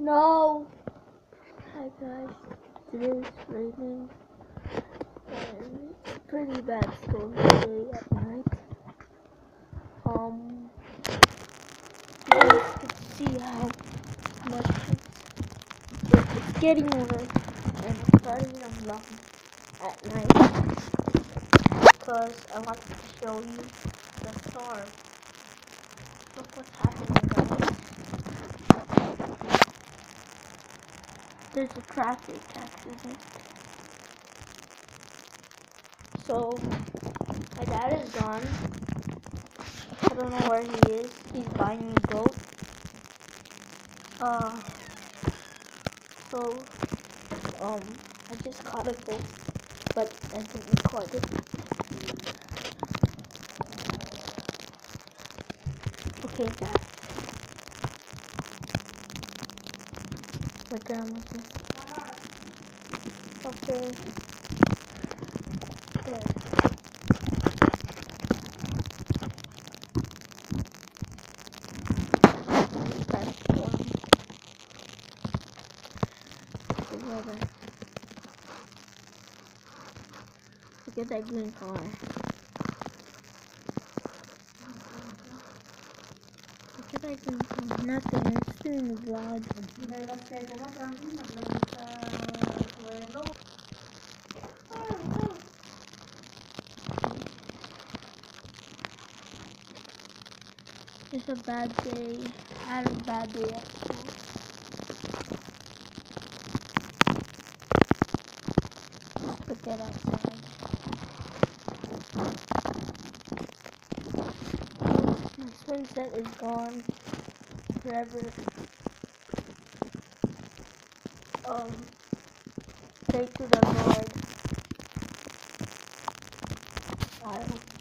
No! Hi guys, today is raining and it's a pretty bad storm today at night. You guys can see how much it's getting worse and it's starting to block at night because I want to show you the storm. Look what's happening guys. There's a traffic accident. So my dad is gone. I don't know where he is. He's buying me a goat. So I just caught a goat, but I didn't record it. Okay, Dad. My grandma's in. Okay. There. That's one. Look at that green car. Look at that green car. Nothing. It's still in the vlog. It's a bad day. I had a bad day at school. Look at outside. My swing set is gone forever. Pray to the Lord. I hope